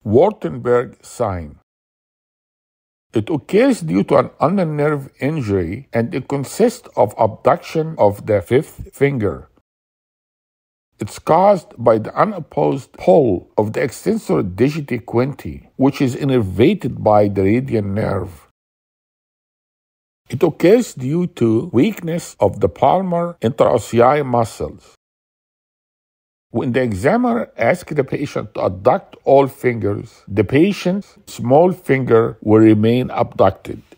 Wartenberg Sign. It occurs due to an ulnar nerve injury and it consists of abduction of the fifth finger. It's caused by the unopposed pull of the extensor digiti quinti, which is innervated by the radian nerve. It occurs due to weakness of the palmar interossei muscles. When the examiner asks the patient to abduct all fingers, the patient's small finger will remain abducted.